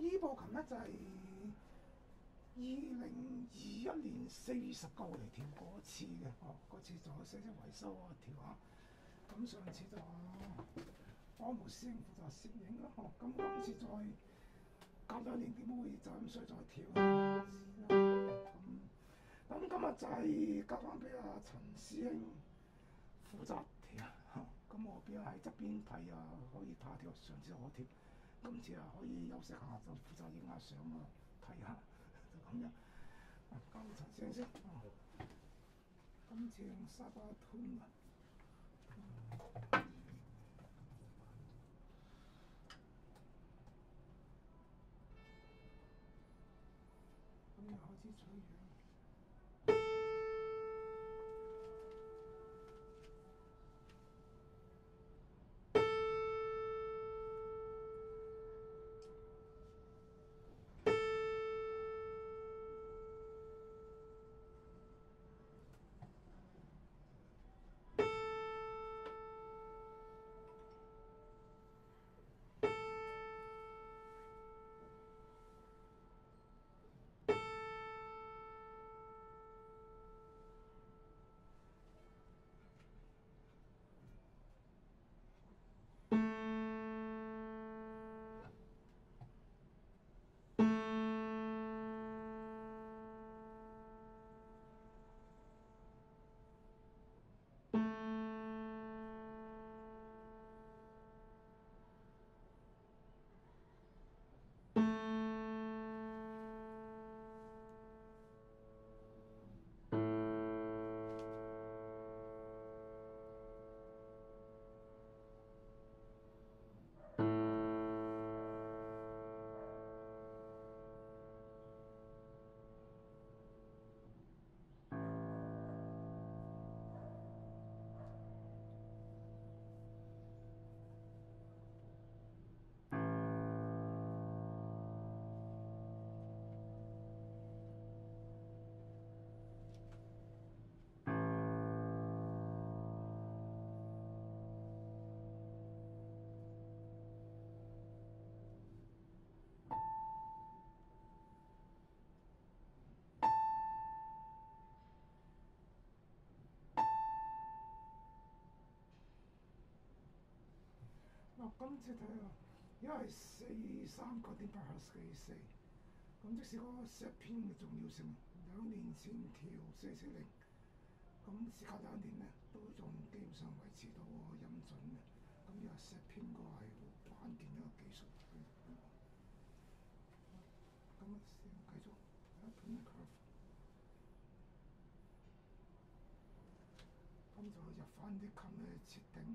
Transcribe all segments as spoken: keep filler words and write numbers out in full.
依部琴咧就係二零二一年四月十九嚟調過一次嘅，哦，嗰次做咗少少維修啊，調下。咁上次就安無師兄負責攝影啦，哦，咁今次再隔兩年點會就咁衰再調啊？咁咁今日就係交翻俾阿陳師兄負責調，咁我邊喺側邊睇啊，可以拍條上次我貼，今次啊可以休息下就負責影下相啊，睇下就咁樣。交俾陳師兄先。今次用沙巴吞啊。咁又開始取樣。嗱，今次睇下，因為四三九點八赫茲嘅四，咁即使嗰個石編嘅重要性，兩年前調四四零，咁時隔兩年咧，都仲基本上維持到個音準嘅。咁呢個石編個係好關鍵一個技術。咁啊，先繼續 open curve， 咁就入翻啲琴嘅設定。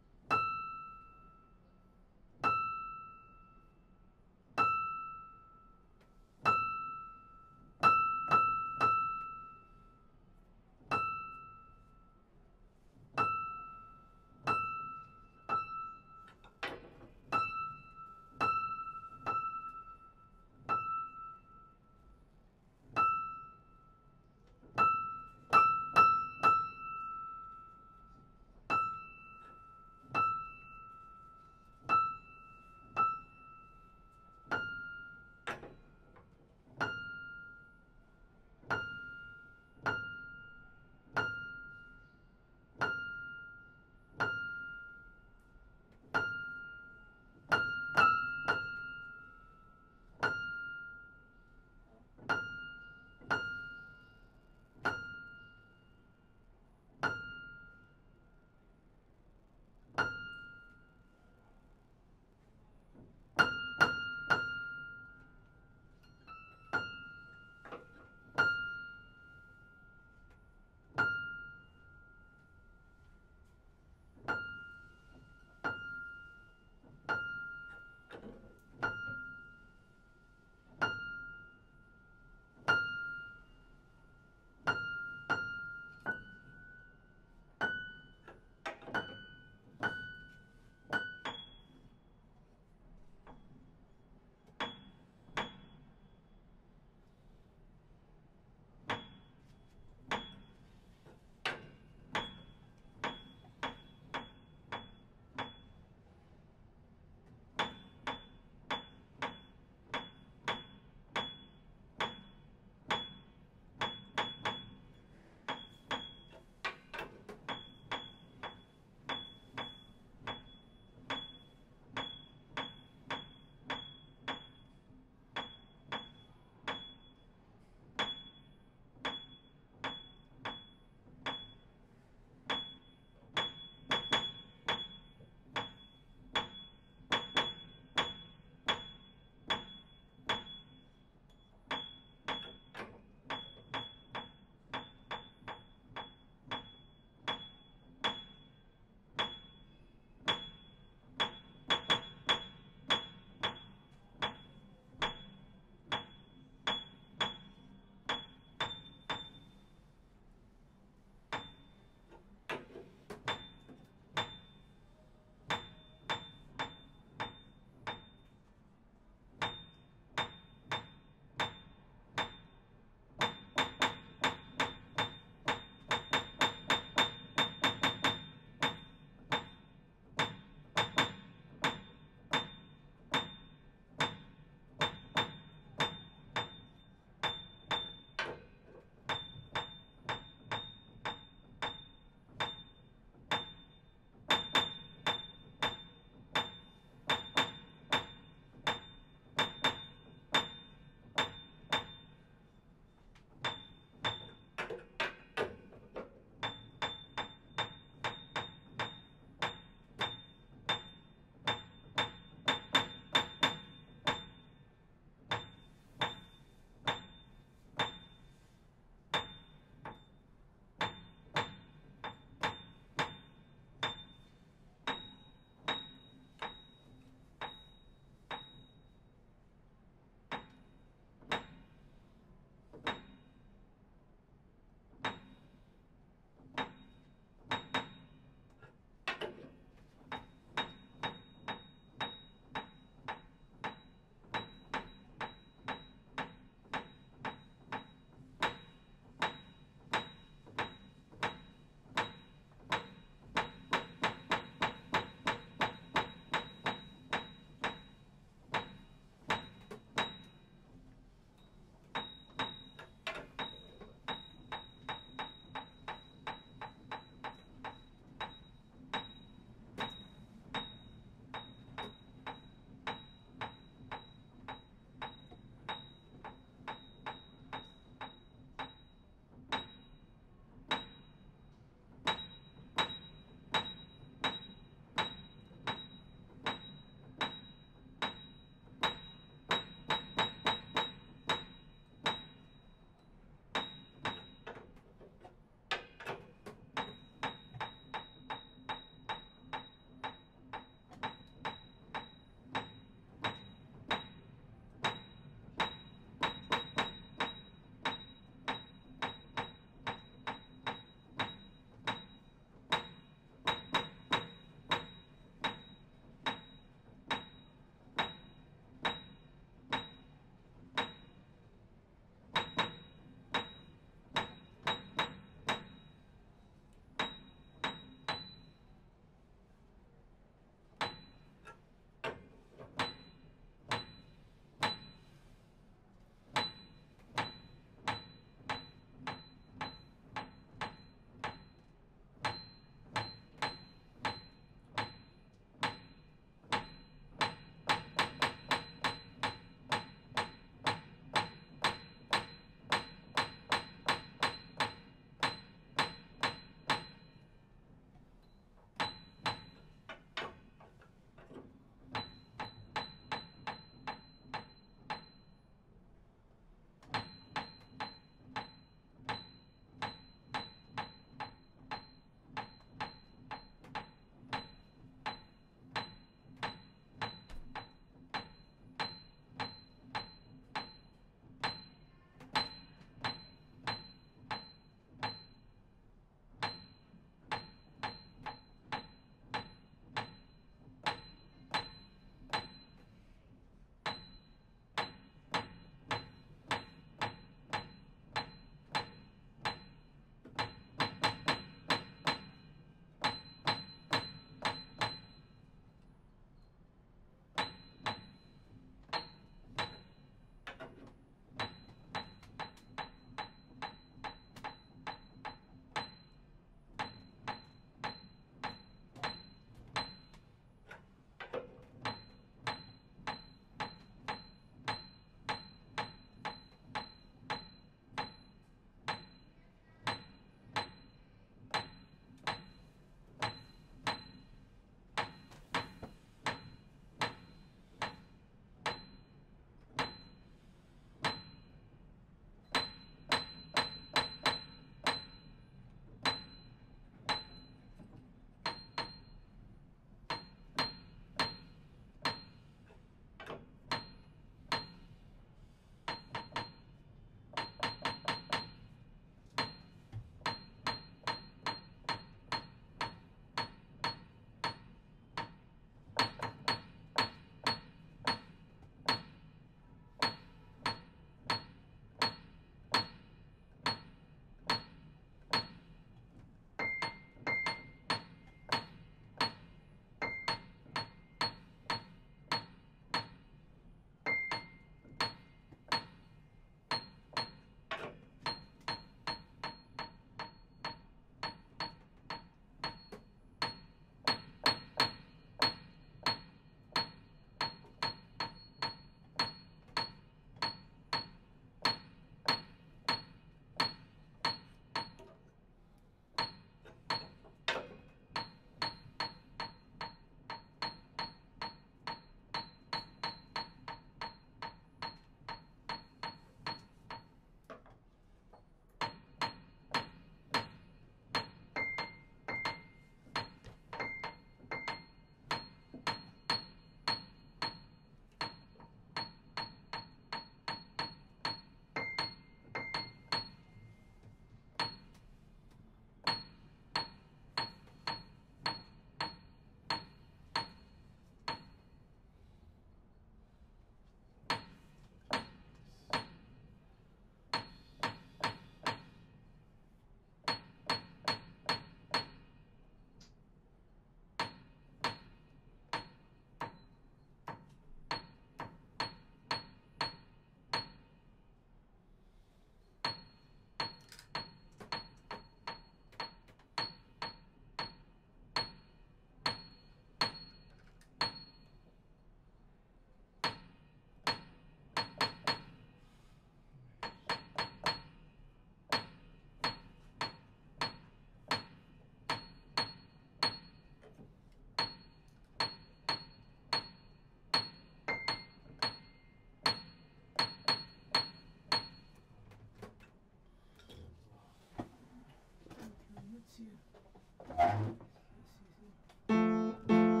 試啊！試試先。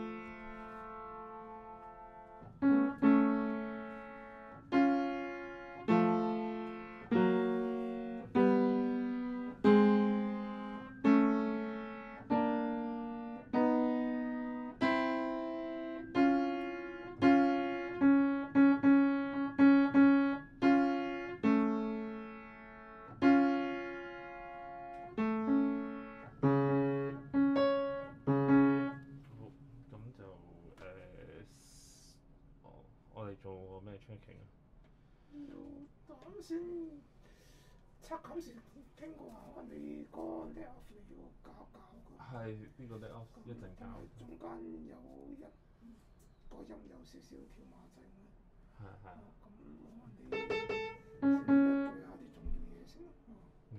做咩 tracking 啊？ 要啱先測感時聽過話你個 let off 你要搞搞㗎。 係呢個 let off 一陣搞。 中間有一個音有少少跳馬仔咧。 係係。 咁我哋先對下啲重要嘢先。嗯。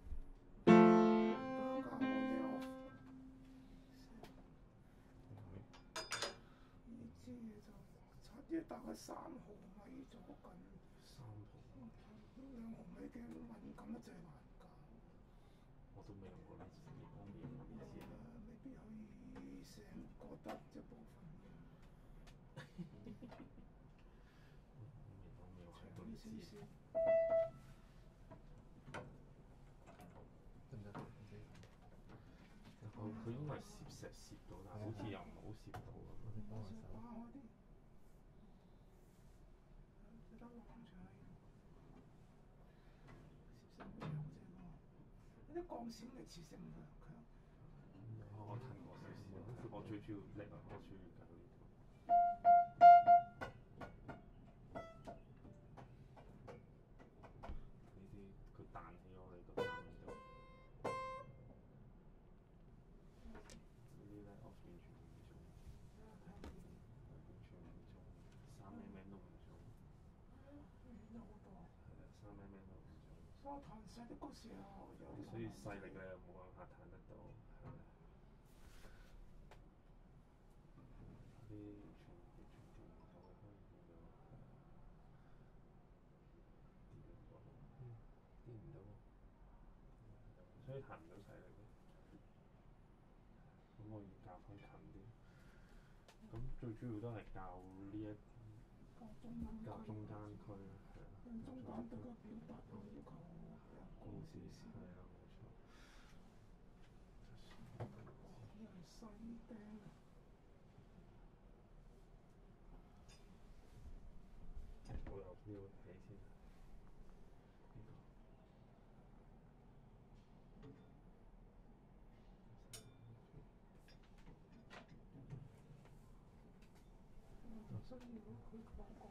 搞搞 let off。呢支嘢就差啲大概三毫米左近。 三毫。 兩毫米嘅敏感得滯難搞。 我都未用過呢支，我未用過呢支。 未必可以成個得一部分嘅。 我未玩過呢支。得唔得？佢佢應該係攝石攝到，但係好似又唔係好攝到咁。我哋幫下手。啲鋼線力磁性強強。 我睇過少少，我最主要力啊，我最緊要呢度。呢啲佢彈起我哋個彈度。呢啲咧我完全唔中，完全唔中，三 mm 都唔中。 遠咗好多。 係啊，三 mm 都唔中。 所以彈細啲嗰時候有啲。 所以細力咧冇辦法彈得到，係啊。啲完全完全掂唔到，可以掂到，掂唔到，嗯，掂唔到，所以彈唔到細力咯。咁我要教翻近啲。咁最主要都係教呢一教中間區，係啊。 中間得個表達要求高少少。 係啊，冇錯。 呢係細釘啊！ 我由呢度起先。呢個。 所以佢講講。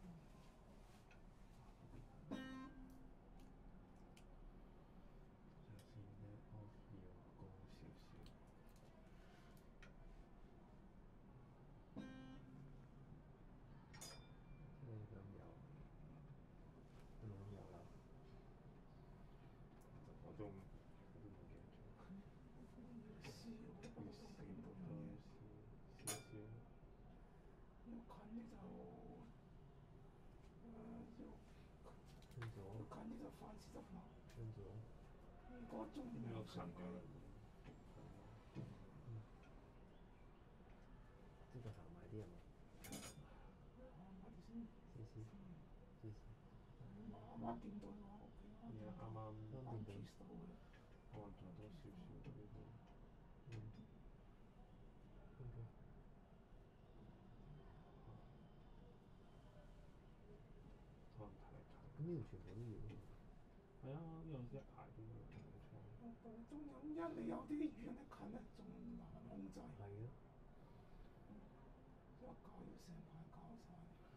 我都我都唔記得咗。 要試好多個幾部嘢。 試試試。 要近呢就誒要跟住我。 要近呢就翻時就慢。 跟住我。 呢個中意有上嘅。 嗯。呢個行埋啲係嘛？ 慢啲先。 試試。試試。 啱啱掂到喎。 而家啱啱啱掂到。 可能仲多少少呢個。嗯。呢個。可能太近。咁呢度全部都要喎。係啊，呢度一排都要，冇錯。 仲有一你有啲遠咧近咧，仲難控制。 係啊。 一搞要成排搞晒。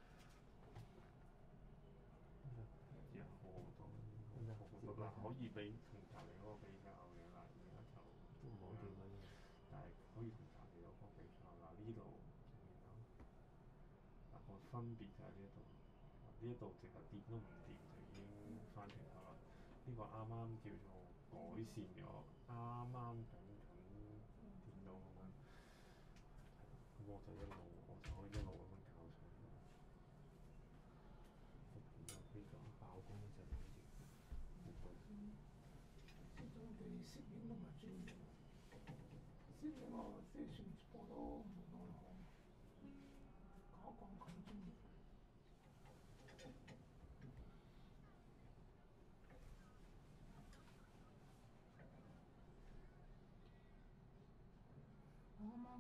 而家好好多，好好多嗱，可以比同隔離嗰個比較嘅嗱，而家就都唔好掂啦，但係可以同隔離嗰個比較嗱，呢度嗱個分別就喺呢度，呢一度直頭掂都唔掂就已經翻轉頭啦，呢、這個啱啱叫做改善咗，啱啱緊緊掂到咁樣，咁我就一路我就可以一路咁樣搞上去。呢個爆光就係呢啲， 始終我哋攝影都唔係專業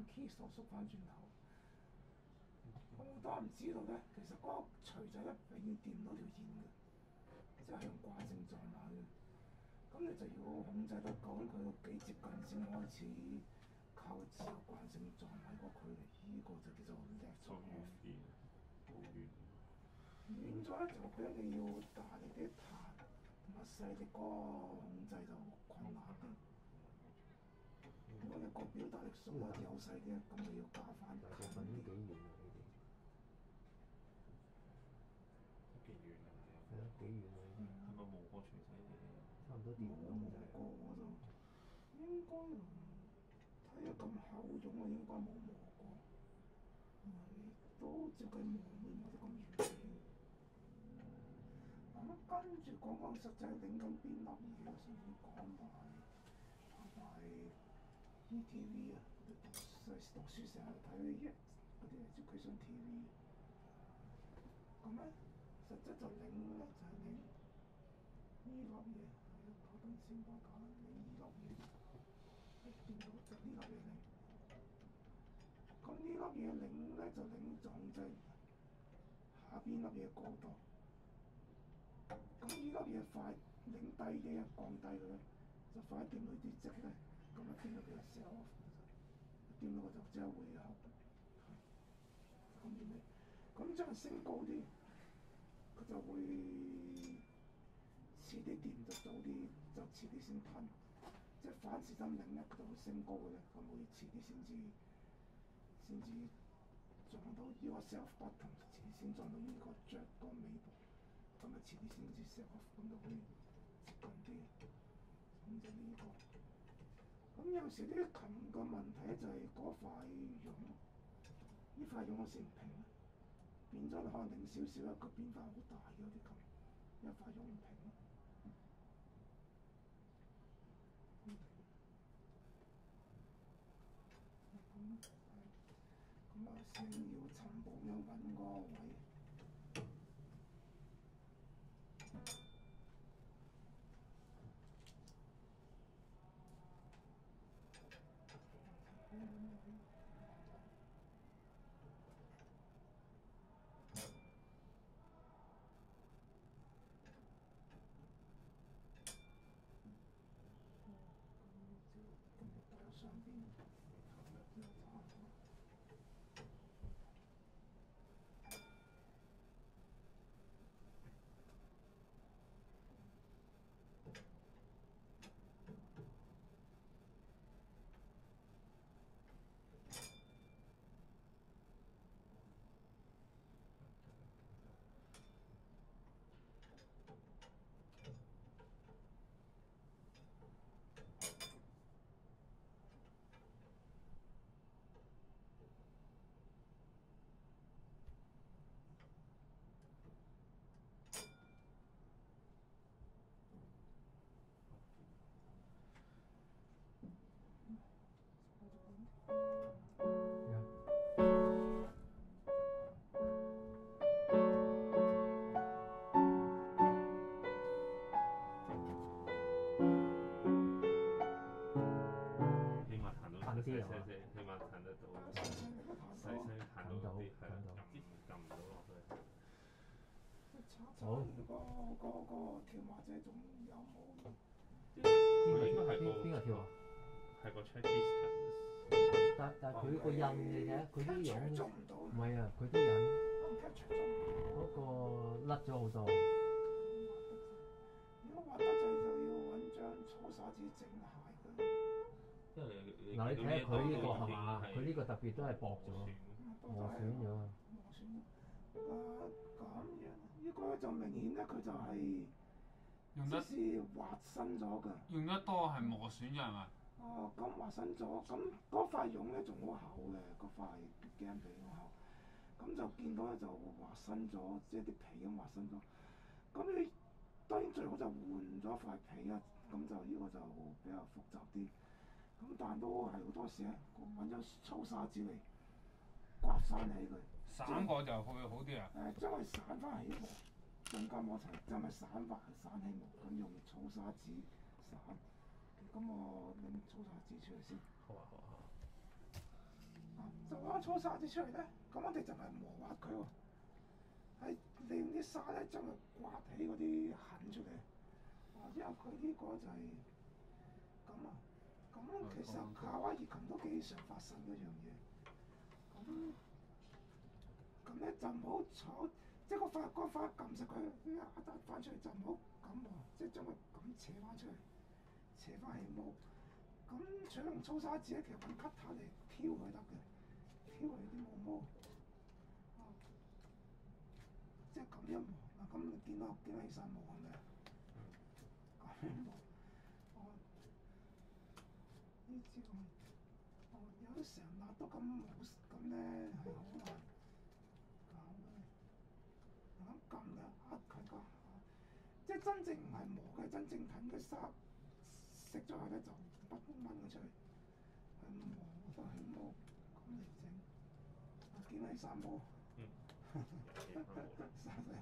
key 鎖縮翻轉頭。咁好多人唔知道咧，其實嗰個錘仔咧永遠掂唔到條弦嘅，即係向慣性撞埋嘅。咁你就要控制得究竟佢幾接近先開始靠自由慣性撞埋個距離，呢、這個就叫做 left or off。 好遠。 遠咗咧就俾你要大力啲彈，同埋細力嗰個控制就困難啲。如果你個表達力數有啲有細啲，咁你要加翻大部分都幾遠啊！呢啲幾遠啊？ 係咯，幾遠啊！呢啲係咪冇過錘仔嘅？ 差唔多掂唔到冇咁滯。 過我就應該睇下咁厚重，我應該冇磨過，都照計磨會磨得咁遠。咁跟住講講實際領緊邊粒嘢先至講埋，同埋 E T V 啊，讀讀書成日睇嗰啲嗰啲 education T V。咁咧實質就領咧就係領呢粒嘢，打緊先幫打領呢粒嘢，誒見到就呢粒嘢領。咁呢粒嘢領咧就領撞掣下邊粒嘢高度。咁呢粒嘢快領低嘅一降低佢咧，就快掂佢啲積咧，咁一掂到佢就 sell off，一掂到佢就即刻回合。咁點咧？咁將佢升高啲，佢就會遲啲掂就早啲，就遲啲先吞。即係反時針領咧，佢就會升高嘅咧，咁會遲啲先至先至撞到呢個 self bottom，遲啲先撞到呢個着個尾部。咁啊遲啲先至 set off，咁就會接近啲。咁就呢、這個。咁有時啲琴嘅問題咧就係嗰塊絨，呢塊絨我成唔平咧，變咗可能領少少一個變化好大嘅有啲琴，一塊絨唔平咯。咁啊先要尋寶樣揾個位。上邊啲係嘛？ 起碼彈得到， 細細力都細彈聲彈到啲係啦，撳撳唔到落去。 好。嗰嗰個跳馬仔仲有冇？ 佢應該係個邊個跳啊？ 係個 check distance。 但但佢個印你睇下，佢啲樣捉唔到。 唔係啊，佢啲印嗰嗰個甩咗好多。 如果畫得滯就要揾張粗砂紙整鞋佢。 因為你嗱，你睇下佢呢個係嘛？佢呢個特別都係薄咗，磨損咗。 磨損啊！咁樣，呢個就明顯咧，佢就係用得只是滑身咗㗎。 用得多係磨損咗係嘛？ 哦，咁滑身咗，咁嗰塊絨咧仲好厚嘅，嗰塊鏡皮好厚，咁就見到咧就滑身咗，即係啲皮咁滑身咗。咁你當然最好就換咗塊皮啊，咁就呢個就比較複雜啲。咁但都係好多時咧，揾張粗砂紙嚟刮翻起佢。 散過就會好啲啊！ 誒，將佢散翻起喎，更加摸齊，就咪散滑散起喎，咁用粗砂紙散。咁我拎粗砂紙出嚟先。 好啊好啊好啊。 就攞粗沙子出嚟咧，咁我哋就係磨滑佢喎，係利用啲沙咧將佢刮起嗰啲痕出嚟。啊，因為佢呢個就係咁啊，咁其實夏威夷琴都幾常發生嗰樣嘢。咁咁咧就唔好坐，即係個花個花撳實佢，一彈翻出嚟就唔好咁喎，即係將佢咁扯翻出嚟，扯翻起毛。咁除咗用粗沙子咧，其實揾 cutter 嚟挑佢得嘅，挑佢啲毛毛。啊，即係咁樣磨啊！咁你見到見到起晒毛係咪啊？咁磨，哦，呢支咁，哦有啲成粒都咁冇咁咧，係好難搞嘅。咁撳嘅呃佢㗎，即係真正唔係磨嘅，真正近嘅沙食咗佢咧就不掹佢出嚟，係磨就係磨咁嚟整。啊，見到起晒毛。 嗯。 沙仔。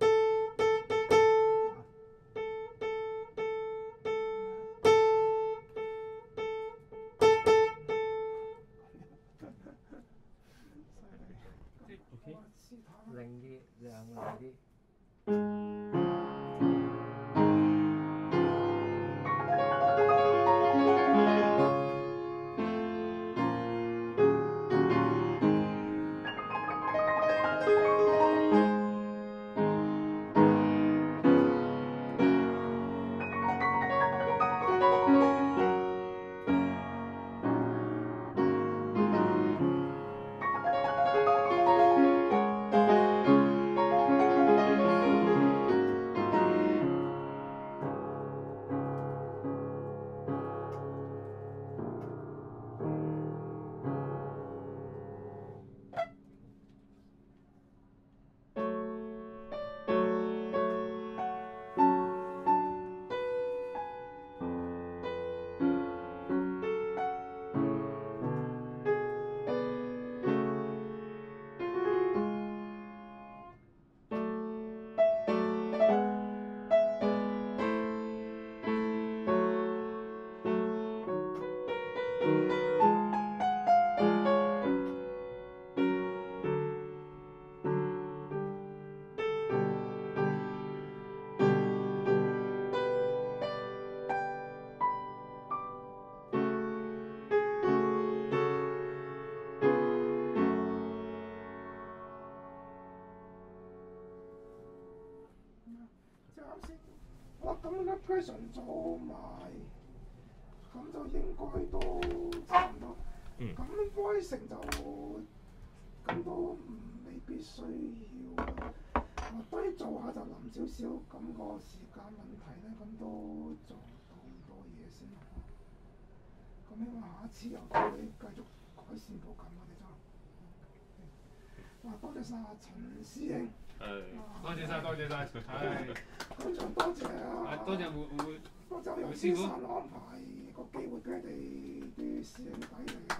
OK，靚啲，靚靚啲。Operation 做埋，咁就應該都差唔多。咁 voicing 就咁都未必需要。我當然做下就臨少少，咁個時間問題咧，咁都做到咁多嘢先咯。咁希望下一次又叫你繼續改善到咁，我哋就。哇！多謝晒阿陳師兄。 係。多謝晒，多謝晒。係。 咁就多謝啊！ 多謝會會。 多謝由先生安排個機會俾你哋啲師兄弟嚟。